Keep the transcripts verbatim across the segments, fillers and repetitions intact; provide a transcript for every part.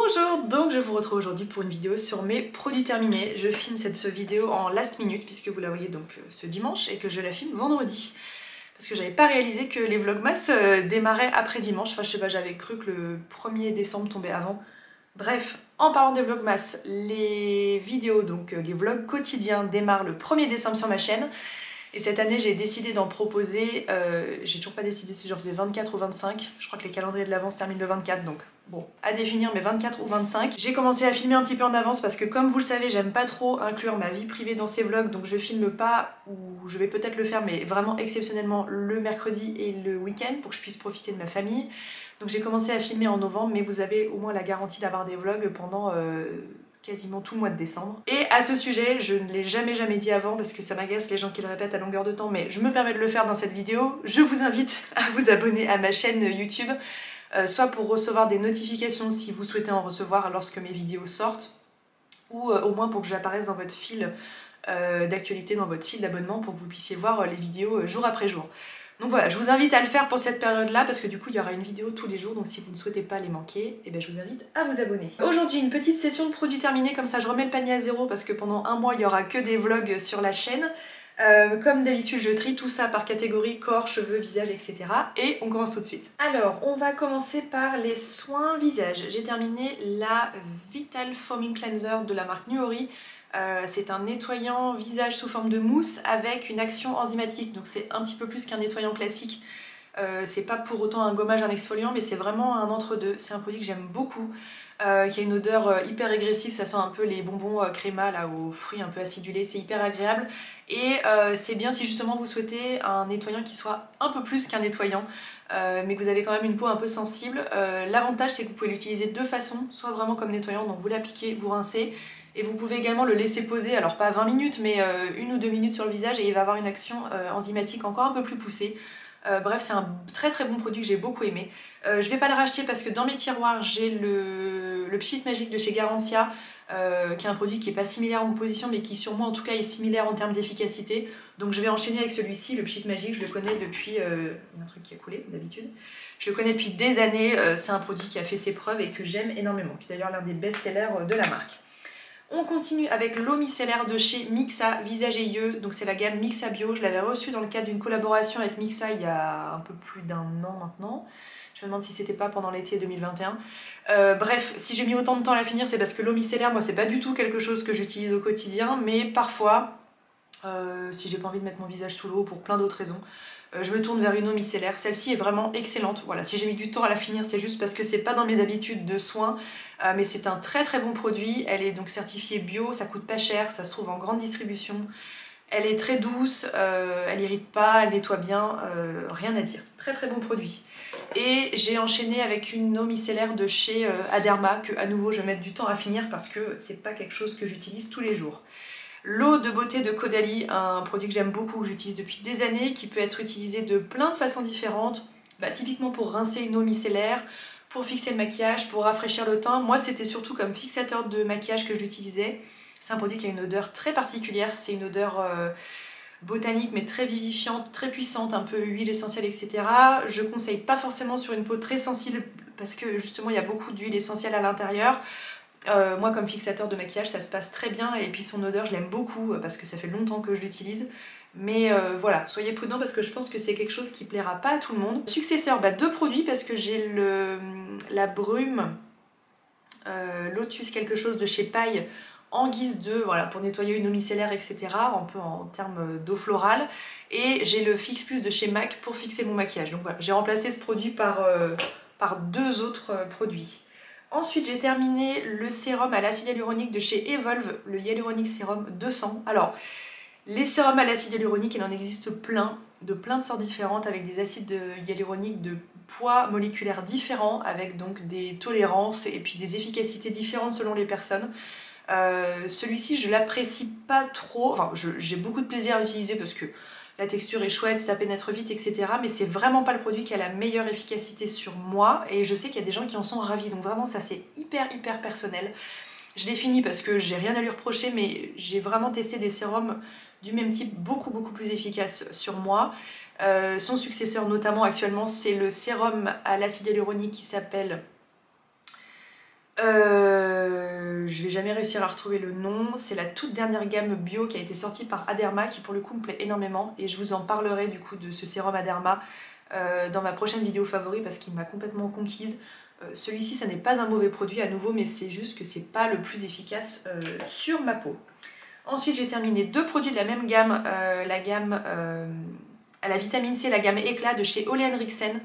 Bonjour, donc je vous retrouve aujourd'hui pour une vidéo sur mes produits terminés. Je filme cette vidéo en last minute puisque vous la voyez donc ce dimanche et que je la filme vendredi. Parce que j'avais pas réalisé que les vlogmas démarraient après dimanche. Enfin je sais pas, j'avais cru que le premier décembre tombait avant. Bref, en parlant des vlogmas, les vidéos, donc les vlogs quotidiens démarrent le premier décembre sur ma chaîne. Et cette année j'ai décidé d'en proposer, euh, j'ai toujours pas décidé si j'en faisais vingt-quatre ou vingt-cinq, je crois que les calendriers de l'avance terminent le vingt-quatre, donc bon, à définir, mais vingt-quatre ou vingt-cinq. J'ai commencé à filmer un petit peu en avance parce que comme vous le savez, j'aime pas trop inclure ma vie privée dans ces vlogs, donc je filme pas, ou je vais peut-être le faire, mais vraiment exceptionnellement le mercredi et le week-end pour que je puisse profiter de ma famille. Donc j'ai commencé à filmer en novembre, mais vous avez au moins la garantie d'avoir des vlogs pendant... Euh, quasiment tout le mois de décembre. Et à ce sujet, je ne l'ai jamais jamais dit avant parce que ça m'agace les gens qui le répètent à longueur de temps, mais je me permets de le faire dans cette vidéo. Je vous invite à vous abonner à ma chaîne YouTube, euh, soit pour recevoir des notifications si vous souhaitez en recevoir lorsque mes vidéos sortent, ou euh, au moins pour que j'apparaisse dans votre fil euh, d'actualité, dans votre fil d'abonnement, pour que vous puissiez voir euh, les vidéos euh, jour après jour. Donc voilà, je vous invite à le faire pour cette période-là parce que du coup il y aura une vidéo tous les jours, donc si vous ne souhaitez pas les manquer, eh bien, je vous invite à vous abonner. Aujourd'hui une petite session de produits terminés, comme ça je remets le panier à zéro parce que pendant un mois il n'y aura que des vlogs sur la chaîne. Euh, comme d'habitude je trie tout ça par catégorie corps, cheveux, visage, et cetera. Et on commence tout de suite. Alors on va commencer par les soins visage. J'ai terminé la Vital Foaming Cleanser de la marque Nuori. Euh, c'est un nettoyant visage sous forme de mousse avec une action enzymatique, donc c'est un petit peu plus qu'un nettoyant classique. Euh, c'est pas pour autant un gommage, un exfoliant, mais c'est vraiment un entre-deux. C'est un produit que j'aime beaucoup, euh, qui a une odeur euh, hyper agressive, ça sent un peu les bonbons euh, créma là, aux fruits un peu acidulés, c'est hyper agréable. Et euh, c'est bien si justement vous souhaitez un nettoyant qui soit un peu plus qu'un nettoyant, euh, mais que vous avez quand même une peau un peu sensible. Euh, L'avantage c'est que vous pouvez l'utiliser de deux façons, soit vraiment comme nettoyant, donc vous l'appliquez, vous rincez, et vous pouvez également le laisser poser, alors pas vingt minutes, mais euh, une ou deux minutes sur le visage et il va avoir une action euh, enzymatique encore un peu plus poussée. Euh, bref, c'est un très très bon produit que j'ai beaucoup aimé. Euh, je vais pas le racheter parce que dans mes tiroirs, j'ai le, le Pchit Magique de chez Garantia, euh, qui est un produit qui est pas similaire en composition, mais qui sur moi en tout cas est similaire en termes d'efficacité. Donc je vais enchaîner avec celui-ci, le Pchit Magique, je le connais depuis... Euh, il y a un truc qui a coulé d'habitude. Je le connais depuis des années, euh, c'est un produit qui a fait ses preuves et que j'aime énormément, qui est d'ailleurs l'un des best-sellers de la marque. On continue avec l'eau micellaire de chez Mixa Visage et Yeux, donc c'est la gamme Mixa Bio. Je l'avais reçue dans le cadre d'une collaboration avec Mixa il y a un peu plus d'un an maintenant. Je me demande si c'était pas pendant l'été deux mille vingt et un. Euh, bref, si j'ai mis autant de temps à la finir, c'est parce que l'eau micellaire, moi c'est pas du tout quelque chose que j'utilise au quotidien, mais parfois, euh, si j'ai pas envie de mettre mon visage sous l'eau pour plein d'autres raisons, Euh, je me tourne vers une eau micellaire. Celle-ci est vraiment excellente. Voilà, si j'ai mis du temps à la finir, c'est juste parce que c'est pas dans mes habitudes de soins, euh, mais c'est un très très bon produit. Elle est donc certifiée bio, ça coûte pas cher, ça se trouve en grande distribution. Elle est très douce, euh, elle irrite pas, elle nettoie bien, euh, rien à dire. Très très bon produit. Et j'ai enchaîné avec une eau micellaire de chez euh, Aderma, que à nouveau je vais mettre du temps à finir parce que c'est pas quelque chose que j'utilise tous les jours. L'eau de beauté de Caudalie, un produit que j'aime beaucoup, que j'utilise depuis des années, qui peut être utilisé de plein de façons différentes. Bah, typiquement pour rincer une eau micellaire, pour fixer le maquillage, pour rafraîchir le teint. Moi c'était surtout comme fixateur de maquillage que je l'utilisais. C'est un produit qui a une odeur très particulière, c'est une odeur euh, botanique mais très vivifiante, très puissante, un peu huile essentielle, et cetera. Je conseille pas forcément sur une peau très sensible parce que justement il y a beaucoup d'huile essentielle à l'intérieur. Euh, moi comme fixateur de maquillage ça se passe très bien et puis son odeur je l'aime beaucoup parce que ça fait longtemps que je l'utilise, mais euh, voilà, soyez prudents parce que je pense que c'est quelque chose qui plaira pas à tout le monde. Successeur, bah, deux produits parce que j'ai le la brume euh, Lotus quelque chose de chez Paille en guise de, voilà, pour nettoyer une eau micellaire, et cetera, un peu en termes d'eau florale, et j'ai le Fix Plus de chez MAC pour fixer mon maquillage. Donc voilà, j'ai remplacé ce produit par, euh, par deux autres euh, produits. Ensuite j'ai terminé le sérum à l'acide hyaluronique de chez Evolve, le Hyaluronic Sérum deux cents. Alors les sérums à l'acide hyaluronique, il en existe plein, de plein de sortes différentes, avec des acides hyaluroniques de poids moléculaires différents, avec donc des tolérances et puis des efficacités différentes selon les personnes. Euh, Celui-ci je l'apprécie pas trop, enfin j'ai beaucoup de plaisir à l'utiliser parce que la texture est chouette, ça pénètre vite, et cetera. Mais c'est vraiment pas le produit qui a la meilleure efficacité sur moi. Et je sais qu'il y a des gens qui en sont ravis. Donc vraiment, ça c'est hyper hyper personnel. Je l'ai fini parce que j'ai rien à lui reprocher, mais j'ai vraiment testé des sérums du même type, beaucoup beaucoup plus efficaces sur moi. Euh, son successeur notamment actuellement, c'est le sérum à l'acide hyaluronique qui s'appelle... Euh, jamais réussir à retrouver le nom. C'est la toute dernière gamme bio qui a été sortie par Aderma, qui pour le coup me plaît énormément. Et je vous en parlerai du coup de ce sérum Aderma euh, dans ma prochaine vidéo favori parce qu'il m'a complètement conquise. Euh, Celui-ci, ça n'est pas un mauvais produit à nouveau, mais c'est juste que c'est pas le plus efficace euh, sur ma peau. Ensuite, j'ai terminé deux produits de la même gamme, euh, la gamme euh, à la vitamine C, la gamme Éclat de chez Ole Henriksen.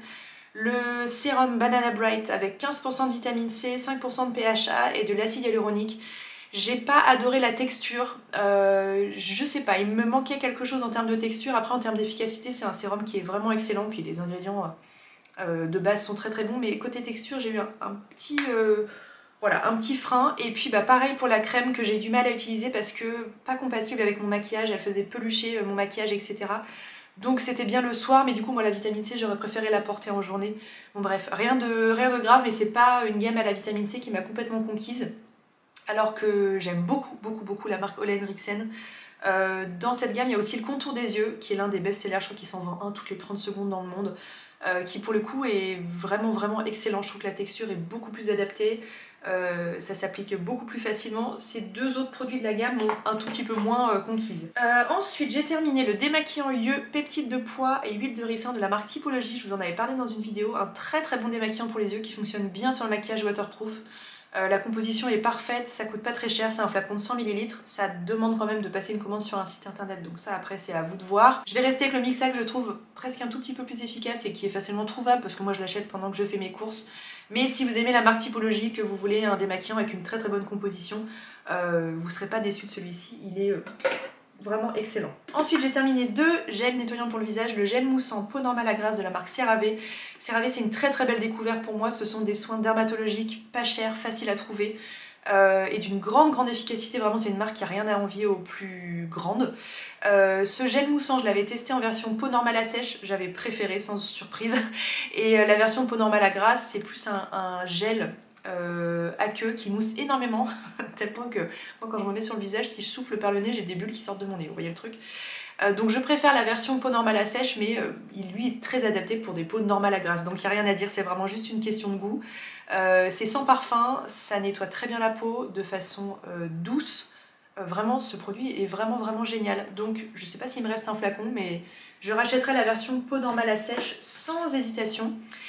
Le sérum Banana Bright avec quinze pour cent de vitamine C, cinq pour cent de P H A et de l'acide hyaluronique. J'ai pas adoré la texture, euh, je sais pas, il me manquait quelque chose en termes de texture. Après en termes d'efficacité, c'est un sérum qui est vraiment excellent, puis les ingrédients euh, de base sont très très bons, mais côté texture j'ai eu un, un petit... Euh, Voilà, un petit frein. Et puis bah pareil pour la crème que j'ai du mal à utiliser parce que pas compatible avec mon maquillage, elle faisait pelucher mon maquillage, et cetera. Donc c'était bien le soir, mais du coup moi la vitamine C j'aurais préféré la porter en journée. Bon bref, rien de, rien de grave, mais c'est pas une gamme à la vitamine C qui m'a complètement conquise. Alors que j'aime beaucoup beaucoup beaucoup la marque Ole Henriksen. Euh, dans cette gamme il y a aussi le contour des yeux qui est l'un des best-sellers, je crois qu'il s'en vend un toutes les trente secondes dans le monde. Euh, qui pour le coup est vraiment vraiment excellent, je trouve que la texture est beaucoup plus adaptée. Euh, ça s'applique beaucoup plus facilement. Ces deux autres produits de la gamme m'ont un tout petit peu moins euh, conquise. Euh, ensuite, j'ai terminé le démaquillant yeux, peptides de pois et huile de ricin de la marque Typologie. Je vous en avais parlé dans une vidéo. Un très très bon démaquillant pour les yeux qui fonctionne bien sur le maquillage waterproof. Euh, la composition est parfaite, ça coûte pas très cher, c'est un flacon de cent millilitres. Ça demande quand même de passer une commande sur un site internet, donc ça après c'est à vous de voir. Je vais rester avec le Mixa que je trouve presque un tout petit peu plus efficace et qui est facilement trouvable parce que moi je l'achète pendant que je fais mes courses. Mais si vous aimez la marque Typologie, que vous voulez un démaquillant avec une très très bonne composition, euh, vous ne serez pas déçus de celui-ci, il est euh, vraiment excellent. Ensuite j'ai terminé deux gels nettoyants pour le visage, le gel moussant peau normale à grasse de la marque CeraVe. CeraVe c'est une très très belle découverte pour moi, ce sont des soins dermatologiques pas chers, faciles à trouver. Euh, et d'une grande grande efficacité, vraiment c'est une marque qui a rien à envier aux plus grandes. Euh, ce gel moussant je l'avais testé en version peau normale à sèche, j'avais préféré sans surprise, et euh, la version peau normale à grasse c'est plus un, un gel euh, aqueux qui mousse énormément, à tel point que moi quand je me mets sur le visage, si je souffle par le nez j'ai des bulles qui sortent de mon nez, vous voyez le truc. Euh, donc je préfère la version peau normale à sèche, mais euh, il lui est très adapté pour des peaux normales à grasse, donc il n'y a rien à dire, c'est vraiment juste une question de goût. Euh, c'est sans parfum, ça nettoie très bien la peau de façon euh, douce. Euh, vraiment ce produit est vraiment vraiment génial. Donc je sais pas s'il me reste un flacon, mais je rachèterai la version peau normale à sèche sans hésitation.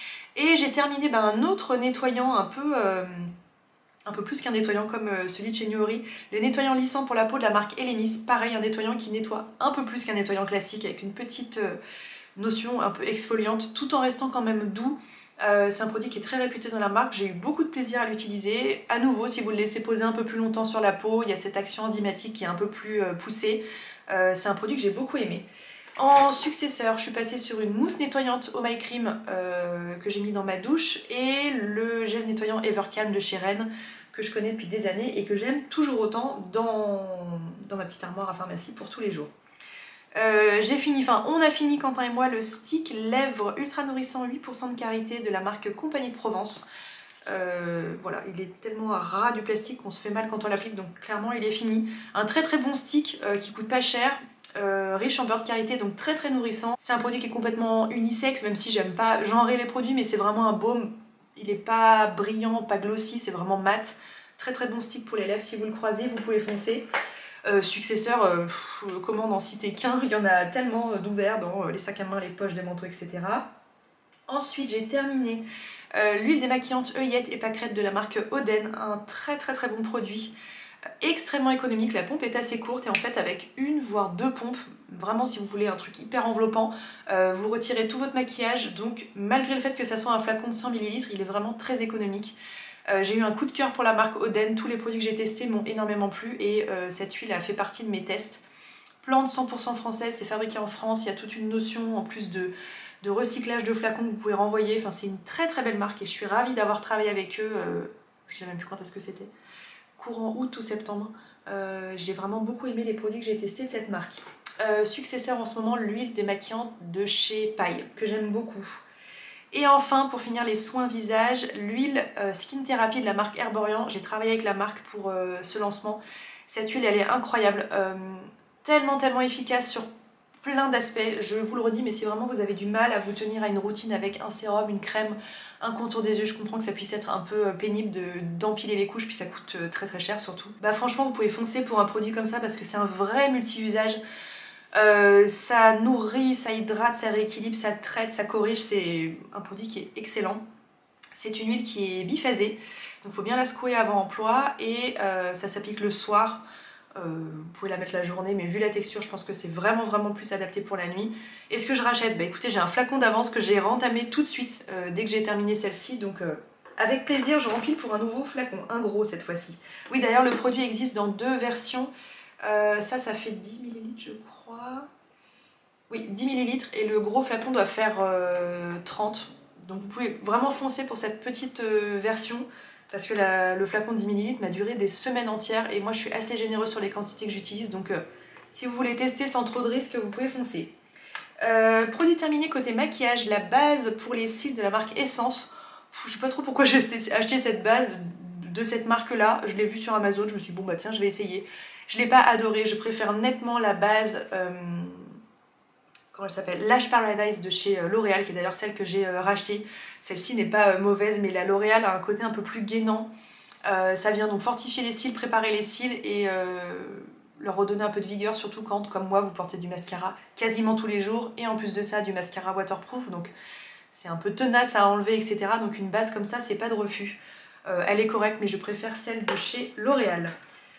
Et j'ai terminé ben, un autre nettoyant un peu, euh, un peu plus qu'un nettoyant comme euh, celui de chez Nuori, le nettoyant lissant pour la peau de la marque Elemis. Pareil, un nettoyant qui nettoie un peu plus qu'un nettoyant classique avec une petite euh, notion un peu exfoliante tout en restant quand même doux. Euh, c'est un produit qui est très réputé dans la marque, j'ai eu beaucoup de plaisir à l'utiliser. À nouveau, si vous le laissez poser un peu plus longtemps sur la peau, il y a cette action enzymatique qui est un peu plus euh, poussée. Euh, c'est un produit que j'ai beaucoup aimé. En successeur, je suis passée sur une mousse nettoyante Oh My Cream euh, que j'ai mis dans ma douche et le gel nettoyant Evercalm de chez Rennes que je connais depuis des années et que j'aime toujours autant dans, dans ma petite armoire à pharmacie pour tous les jours. Euh, j'ai fini, enfin on a fini Quentin et moi le stick lèvres ultra nourrissant huit pour cent de karité de la marque Compagnie de Provence. Euh, voilà, il est tellement ras du plastique qu'on se fait mal quand on l'applique, donc clairement il est fini. Un très très bon stick euh, qui coûte pas cher, euh, riche en beurre de karité, donc très très nourrissant. C'est un produit qui est complètement unisexe, même si j'aime pas genrer les produits, mais c'est vraiment un baume. Il est pas brillant, pas glossy, c'est vraiment mat. Très très bon stick pour les lèvres, si vous le croisez, vous pouvez foncer. Euh, successeur, euh, pff, comment n'en citer qu'un, il y en a tellement d'ouverts dans les sacs à main, les poches des manteaux, et cetera. Ensuite, j'ai terminé euh, l'huile démaquillante œillette et pâquerette de la marque Oden, un très très très bon produit, euh, extrêmement économique. La pompe est assez courte et en fait avec une voire deux pompes, vraiment si vous voulez un truc hyper enveloppant, euh, vous retirez tout votre maquillage. Donc malgré le fait que ça soit un flacon de cent millilitres, il est vraiment très économique. Euh, j'ai eu un coup de cœur pour la marque Oden, tous les produits que j'ai testés m'ont énormément plu et euh, cette huile a fait partie de mes tests. Plante cent pour cent française, c'est fabriqué en France, il y a toute une notion en plus de, de recyclage de flacons que vous pouvez renvoyer, enfin c'est une très très belle marque et je suis ravie d'avoir travaillé avec eux, euh, je sais même plus quand est-ce que c'était, courant août ou septembre. Euh, j'ai vraiment beaucoup aimé les produits que j'ai testés de cette marque. Euh, successeur en ce moment, l'huile démaquillante de chez Paille, que j'aime beaucoup. Et enfin, pour finir les soins visage, l'huile euh, Skin Therapy de la marque Herborian. J'ai travaillé avec la marque pour euh, ce lancement. Cette huile, elle est incroyable. Euh, tellement, tellement efficace sur plein d'aspects, je vous le redis, mais si vraiment vous avez du mal à vous tenir à une routine avec un sérum, une crème, un contour des yeux, je comprends que ça puisse être un peu pénible d'empiler les couches, puis ça coûte très très cher surtout. Bah franchement, vous pouvez foncer pour un produit comme ça parce que c'est un vrai multi-usage. Euh, ça nourrit, ça hydrate, ça rééquilibre, ça traite, ça corrige, c'est un produit qui est excellent. C'est une huile qui est biphasée, donc il faut bien la secouer avant emploi et euh, ça s'applique le soir. Euh, vous pouvez la mettre la journée, mais vu la texture, je pense que c'est vraiment vraiment plus adapté pour la nuit. Est-ce que je rachète? Bah écoutez, j'ai un flacon d'avance que j'ai rentamé tout de suite euh, dès que j'ai terminé celle-ci, donc euh, avec plaisir, je remplis pour un nouveau flacon, un gros cette fois-ci. Oui, d'ailleurs, le produit existe dans deux versions. Euh, ça, ça fait dix millilitres, je crois. Oui, dix millilitres, et le gros flacon doit faire euh, trente. Donc vous pouvez vraiment foncer pour cette petite euh, version. Parce que la, le flacon de dix millilitres m'a duré des semaines entières et moi je suis assez généreuse sur les quantités que j'utilise, donc euh, si vous voulez tester sans trop de risques, vous pouvez foncer. Euh, produit terminé côté maquillage, la base pour les cils de la marque Essence. Pff, je sais pas trop pourquoi j'ai acheté cette base de cette marque là, je l'ai vue sur Amazon, je me suis dit bon bah tiens je vais essayer. Je l'ai pas adorée, je préfère nettement la base... Euh, comment elle s'appelle, Lash Paradise de chez L'Oréal, qui est d'ailleurs celle que j'ai euh, rachetée. Celle-ci n'est pas euh, mauvaise, mais la L'Oréal a un côté un peu plus gainant. Euh, ça vient donc fortifier les cils, préparer les cils et euh, leur redonner un peu de vigueur, surtout quand, comme moi, vous portez du mascara quasiment tous les jours, et en plus de ça, du mascara waterproof, donc c'est un peu tenace à enlever, et cetera. Donc une base comme ça, c'est pas de refus. Euh, elle est correcte, mais je préfère celle de chez L'Oréal.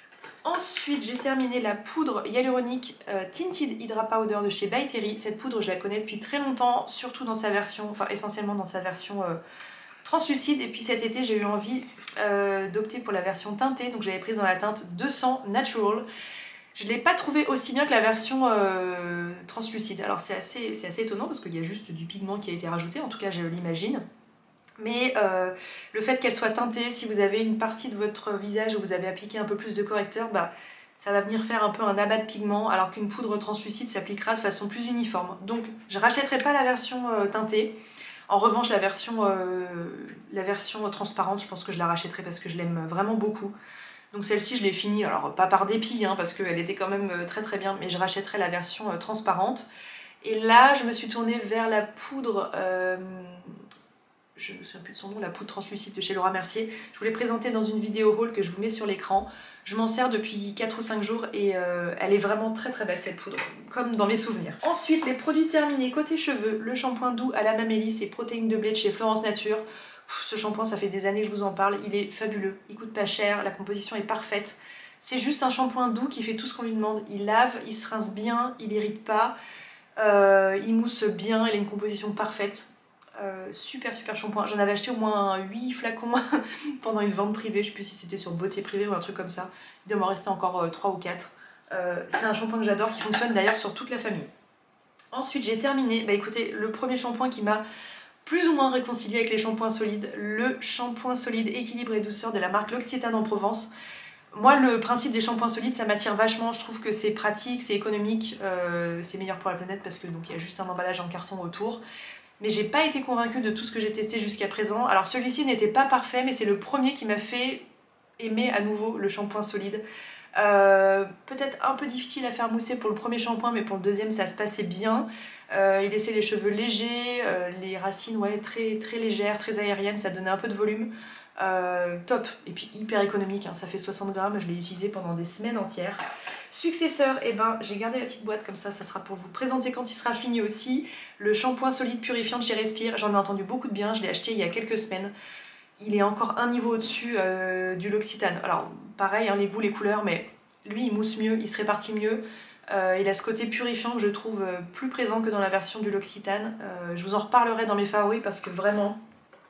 Ensuite, j'ai terminé la poudre hyaluronique euh, Tinted Hydra Powder de chez By Terry. Cette poudre, je la connais depuis très longtemps, surtout dans sa version, enfin essentiellement dans sa version euh, translucide. Et puis cet été, j'ai eu envie euh, d'opter pour la version teintée, donc j'avais prise dans la teinte deux cents Natural. Je ne l'ai pas trouvée aussi bien que la version euh, translucide. Alors c'est assez, c'est assez étonnant parce qu'il y a juste du pigment qui a été rajouté, en tout cas je l'imagine. Mais euh, le fait qu'elle soit teintée, si vous avez une partie de votre visage où vous avez appliqué un peu plus de correcteur, bah, ça va venir faire un peu un amas de pigment, alors qu'une poudre translucide s'appliquera de façon plus uniforme. Donc je rachèterai pas la version euh, teintée. En revanche, la version, euh, la version transparente, je pense que je la rachèterai parce que je l'aime vraiment beaucoup. Donc celle-ci, je l'ai finie, alors pas par dépit, hein, parce qu'elle était quand même très très bien, mais je rachèterai la version euh, transparente. Et là, je me suis tournée vers la poudre... Euh, je ne me souviens plus de son nom, la poudre translucide de chez Laura Mercier. Je vous l'ai présentée dans une vidéo haul que je vous mets sur l'écran. Je m'en sers depuis quatre ou cinq jours et euh, elle est vraiment très très belle cette poudre, comme dans mes souvenirs. Ensuite, les produits terminés côté cheveux, le shampoing doux à la mamélis et protéines de blé de chez Florence Nature. Pff, ce shampoing, ça fait des années que je vous en parle, il est fabuleux, il coûte pas cher, la composition est parfaite. C'est juste un shampoing doux qui fait tout ce qu'on lui demande. Il lave, il se rince bien, il irrite pas, euh, il mousse bien, il a une composition parfaite. Euh, super super shampoing, j'en avais acheté au moins huit flacons pendant une vente privée, je sais plus si c'était sur Beauté Privée ou un truc comme ça, il doit m'en rester encore euh, trois ou quatre. Euh, c'est un shampoing que j'adore, qui fonctionne d'ailleurs sur toute la famille. Ensuite j'ai terminé, bah écoutez, le premier shampoing qui m'a plus ou moins réconcilié avec les shampoings solides, le shampoing solide équilibre et douceur de la marque L'Occitane en Provence. Moi le principe des shampoings solides ça m'attire vachement, je trouve que c'est pratique, c'est économique, euh, c'est meilleur pour la planète parce que donc il y a juste un emballage en carton autour. Mais j'ai pas été convaincue de tout ce que j'ai testé jusqu'à présent. Alors celui-ci n'était pas parfait, mais c'est le premier qui m'a fait aimer à nouveau le shampoing solide. Euh, Peut-être un peu difficile à faire mousser pour le premier shampoing, mais pour le deuxième ça se passait bien. Euh, il laissait les cheveux légers, euh, les racines ouais, très, très légères, très aériennes, ça donnait un peu de volume. Euh, top, et puis hyper économique, hein. Ça fait soixante grammes, je l'ai utilisé pendant des semaines entières. Successeur, et eh ben j'ai gardé la petite boîte comme ça, ça sera pour vous présenter quand il sera fini aussi. Le shampoing solide purifiant de chez Respire, j'en ai entendu beaucoup de bien, je l'ai acheté il y a quelques semaines. Il est encore un niveau au-dessus euh, du L'Occitane. Alors pareil, hein, les goûts, les couleurs, mais lui il mousse mieux, il se répartit mieux. Euh, il a ce côté purifiant que je trouve euh, plus présent que dans la version du L'Occitane. Euh, je vous en reparlerai dans mes favoris parce que vraiment...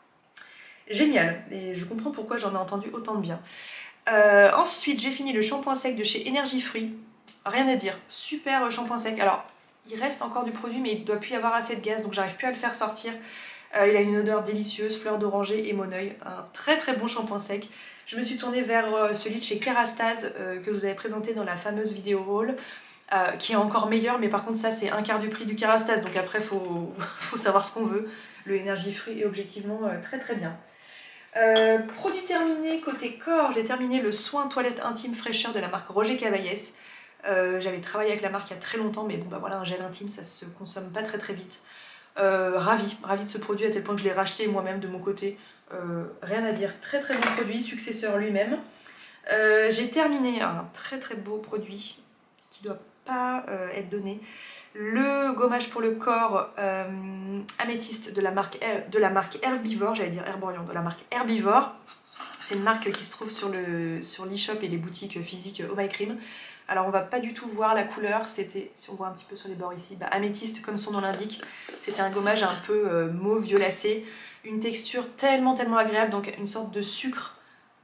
génial, et je comprends pourquoi j'en ai entendu autant de bien. Euh, ensuite, j'ai fini le shampoing sec de chez Energy Free. Rien à dire, super shampoing sec. Alors, il reste encore du produit, mais il ne doit plus y avoir assez de gaz, donc j'arrive plus à le faire sortir. Euh, il a une odeur délicieuse, fleur d'oranger et moneuil. Un très très bon shampoing sec. Je me suis tournée vers euh, celui de chez Kerastase euh, que je vous avais présenté dans la fameuse vidéo haul. Euh, qui est encore meilleur, mais par contre ça c'est un quart du prix du Kerastase, donc après faut, faut savoir ce qu'on veut. Le Energy Free est objectivement euh, très très bien. Euh, produit terminé côté corps, j'ai terminé le soin toilette intime fraîcheur de la marque Roger Cavaillès. Euh, J'avais travaillé avec la marque il y a très longtemps, mais bon bah voilà, un gel intime ça se consomme pas très très vite. Euh, ravie, ravie de ce produit à tel point que je l'ai racheté moi-même de mon côté. Euh, rien à dire, très très bon produit, successeur lui-même. Euh, J'ai terminé un très très beau produit qui doit pas euh, être donné. Le gommage pour le corps euh, améthyste de la marque, de la marque Herbivore, j'allais dire Herborian, de la marque Herbivore. C'est une marque qui se trouve sur le sur l'e-shop et les boutiques physiques Oh My Cream. Alors on va pas du tout voir la couleur, c'était, si on voit un petit peu sur les bords ici, bah, améthyste comme son nom l'indique. C'était un gommage un peu euh, mauve violacé, une texture tellement tellement agréable, donc une sorte de sucre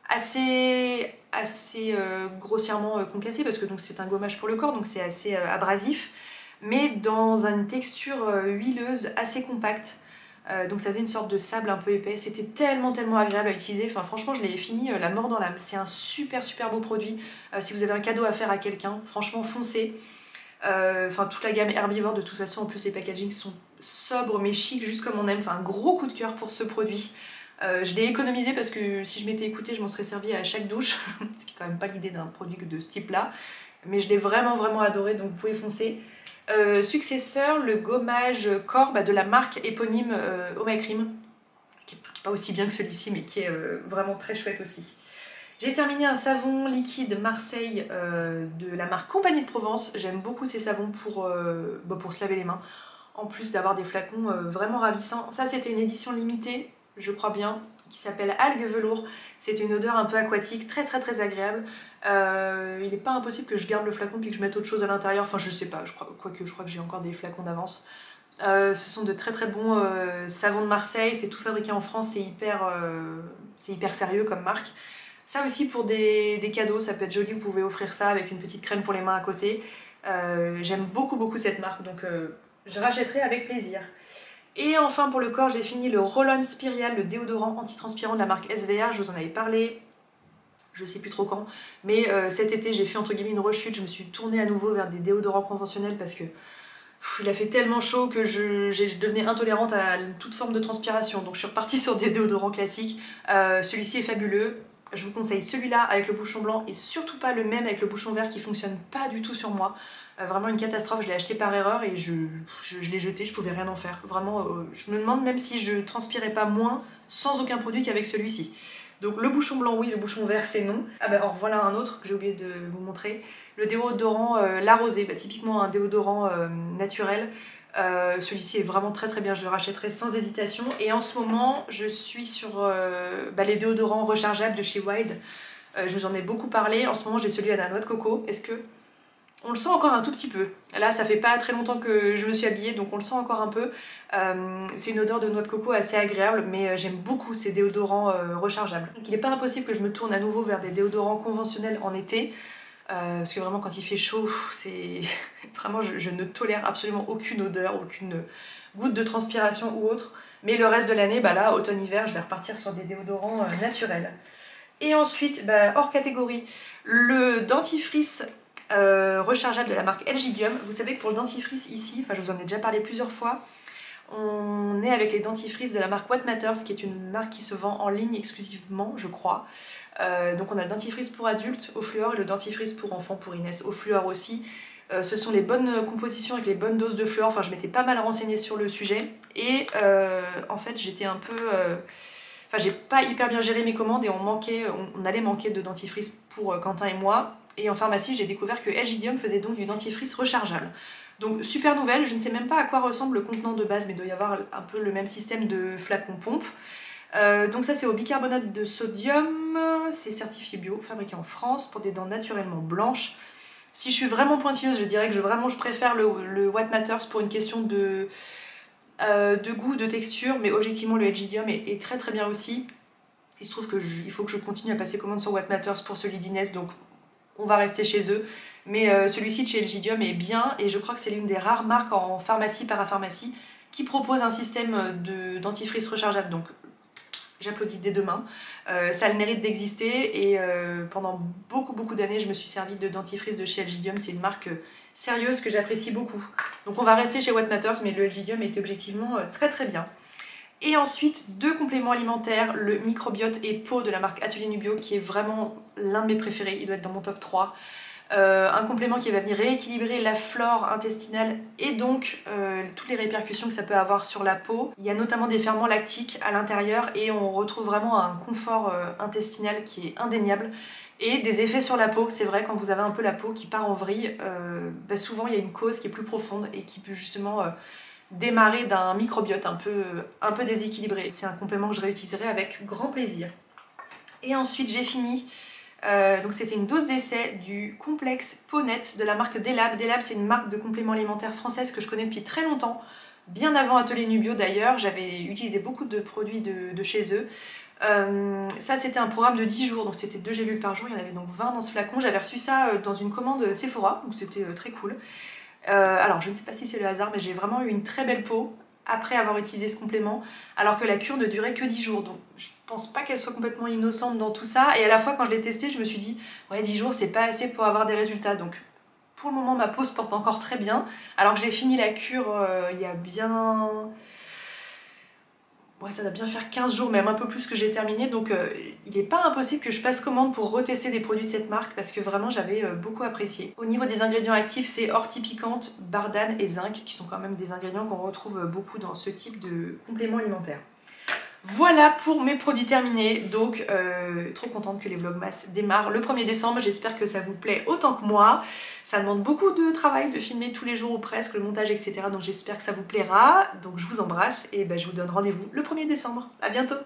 assez, assez euh, grossièrement euh, concassé, parce que c'est un gommage pour le corps, donc c'est assez euh, abrasif, mais dans une texture euh, huileuse assez compacte. Euh, donc ça faisait une sorte de sable un peu épais, c'était tellement tellement agréable à utiliser, enfin franchement je l'ai fini euh, la mort dans l'âme, c'est un super super beau produit. Euh, si vous avez un cadeau à faire à quelqu'un, franchement foncez. Euh, enfin toute la gamme Herbivore de toute façon, en plus les packagings sont sobres mais chics juste comme on aime, enfin un gros coup de cœur pour ce produit. Euh, je l'ai économisé parce que si je m'étais écoutée je m'en serais servi à chaque douche, ce qui est quand même pas l'idée d'un produit de ce type là, mais je l'ai vraiment vraiment adoré, donc vous pouvez foncer. Euh, successeur, le gommage corps bah, de la marque éponyme euh, Oh My Cream, qui n'est pas aussi bien que celui-ci mais qui est euh, vraiment très chouette aussi. J'ai terminé un savon liquide Marseille euh, de la marque Compagnie de Provence. J'aime beaucoup ces savons pour, euh, bah, pour se laver les mains, en plus d'avoir des flacons euh, vraiment ravissants. Ça c'était une édition limitée, je crois bien, qui s'appelle Algue Velours. C'est une odeur un peu aquatique, très très très agréable. Euh, il n'est pas impossible que je garde le flacon puis que je mette autre chose à l'intérieur, enfin je sais pas, je crois, quoique je crois que j'ai encore des flacons d'avance. Euh, ce sont de très très bons euh, savons de Marseille, c'est tout fabriqué en France, c'est hyper, euh, c'est hyper sérieux comme marque. Ça aussi pour des, des cadeaux, ça peut être joli, vous pouvez offrir ça avec une petite crème pour les mains à côté. Euh, J'aime beaucoup beaucoup cette marque, donc euh, je rachèterai avec plaisir. Et enfin pour le corps, j'ai fini le Roll-On Spirial, le déodorant antitranspirant de la marque S V R, je vous en avais parlé, je sais plus trop quand, mais euh, cet été j'ai fait entre guillemets une rechute, je me suis tournée à nouveau vers des déodorants conventionnels parce que pff, il a fait tellement chaud que je, je devenais intolérante à toute forme de transpiration, donc je suis repartie sur des déodorants classiques. Euh, celui-ci est fabuleux, je vous conseille celui-là avec le bouchon blanc et surtout pas le même avec le bouchon vert qui fonctionne pas du tout sur moi. Euh, vraiment une catastrophe, je l'ai acheté par erreur et je, je, je l'ai jeté, je pouvais rien en faire. Vraiment, euh, je me demande même si je transpirais pas moins sans aucun produit qu'avec celui-ci. Donc le bouchon blanc oui, le bouchon vert c'est non. Ah bah alors voilà un autre que j'ai oublié de vous montrer. Le déodorant euh, La Rosée, bah, typiquement un déodorant euh, naturel. Euh, Celui-ci est vraiment très très bien, je le rachèterai sans hésitation. Et en ce moment je suis sur euh, bah, les déodorants rechargeables de chez Wild. Euh, je vous en ai beaucoup parlé, en ce moment j'ai celui à la noix de coco. Est-ce que... On le sent encore un tout petit peu. Là, ça fait pas très longtemps que je me suis habillée, donc on le sent encore un peu. Euh, c'est une odeur de noix de coco assez agréable, mais euh, j'aime beaucoup ces déodorants euh, rechargeables. Donc il n'est pas impossible que je me tourne à nouveau vers des déodorants conventionnels en été, euh, parce que vraiment quand il fait chaud, c'est vraiment je, je ne tolère absolument aucune odeur, aucune goutte de transpiration ou autre. Mais le reste de l'année, bah là, automne-hiver, je vais repartir sur des déodorants euh, naturels. Et ensuite, bah, hors catégorie, le dentifrice Euh, rechargeable de la marque Elgidium. Vous savez que pour le dentifrice ici, enfin je vous en ai déjà parlé plusieurs fois, on est avec les dentifrices de la marque What Matters, qui est une marque qui se vend en ligne exclusivement, je crois. Euh, donc on a le dentifrice pour adultes au fluor et le dentifrice pour enfants, pour Inès, au fluor aussi. Euh, ce sont les bonnes compositions avec les bonnes doses de fluor, enfin je m'étais pas mal renseignée sur le sujet et euh, en fait j'étais un peu... Euh, Enfin, j'ai pas hyper bien géré mes commandes et on, manquait, on, on allait manquer de dentifrice pour euh, Quentin et moi. Et en pharmacie, j'ai découvert que Elgidium faisait donc du dentifrice rechargeable. Donc super nouvelle, je ne sais même pas à quoi ressemble le contenant de base, mais il doit y avoir un peu le même système de flacon pompe. Euh, donc ça c'est au bicarbonate de sodium, c'est certifié bio, fabriqué en France pour des dents naturellement blanches. Si je suis vraiment pointilleuse, je dirais que je, vraiment je préfère le, le What Matters pour une question de... Euh, de goût, de texture, mais objectivement le Elgidium est, est très très bien aussi. Il se trouve qu'il faut que je continue à passer commande sur What Matters pour celui d'Inès, donc on va rester chez eux. Mais euh, celui-ci de chez Elgidium est bien et je crois que c'est l'une des rares marques en pharmacie, parapharmacie, qui propose un système de dentifrice rechargeable, donc j'applaudis dès demain. Euh, ça a le mérite d'exister et euh, pendant beaucoup beaucoup d'années je me suis servi de dentifrice de chez Elgidium, c'est une marque sérieuse que j'apprécie beaucoup. Donc on va rester chez What Matters, mais le Elgidium était objectivement euh, très très bien. Et ensuite, deux compléments alimentaires, le microbiote et peau de la marque Atelier Nubio, qui est vraiment l'un de mes préférés, il doit être dans mon top trois. Euh, un complément qui va venir rééquilibrer la flore intestinale et donc euh, toutes les répercussions que ça peut avoir sur la peau. Il y a notamment des ferments lactiques à l'intérieur et on retrouve vraiment un confort euh, intestinal qui est indéniable. Et des effets sur la peau, c'est vrai, quand vous avez un peu la peau qui part en vrille, euh, bah souvent il y a une cause qui est plus profonde et qui peut justement euh, démarrer d'un microbiote un peu, un peu déséquilibré. C'est un complément que je réutiliserai avec grand plaisir. Et ensuite j'ai fini, euh, donc c'était une dose d'essai du complexe Peau-Net de la marque Delab. Delab, c'est une marque de compléments alimentaires française que je connais depuis très longtemps, bien avant Atelier Nubio d'ailleurs. J'avais utilisé beaucoup de produits de, de chez eux. Euh, ça c'était un programme de dix jours, donc c'était deux gélules par jour, il y en avait donc vingt dans ce flacon. J'avais reçu ça dans une commande Sephora, donc c'était très cool. Euh, alors je ne sais pas si c'est le hasard, mais j'ai vraiment eu une très belle peau après avoir utilisé ce complément, alors que la cure ne durait que dix jours, donc je pense pas qu'elle soit complètement innocente dans tout ça. Et à la fois quand je l'ai testé, je me suis dit ouais, dix jours c'est pas assez pour avoir des résultats. Donc pour le moment ma peau se porte encore très bien, alors que j'ai fini la cure euh, il y a bien... Ouais, ça doit bien faire quinze jours, même un peu plus que j'ai terminé, donc euh, il n'est pas impossible que je passe commande pour retester des produits de cette marque parce que vraiment j'avais euh, beaucoup apprécié. Au niveau des ingrédients actifs, c'est ortie piquante, bardane et zinc qui sont quand même des ingrédients qu'on retrouve beaucoup dans ce type de compléments alimentaires. Voilà pour mes produits terminés, donc euh, trop contente que les Vlogmas démarrent le premier décembre, j'espère que ça vous plaît autant que moi. Ça demande beaucoup de travail de filmer tous les jours ou presque, le montage et cetera. Donc j'espère que ça vous plaira, donc je vous embrasse et ben, je vous donne rendez-vous le premier décembre. À bientôt.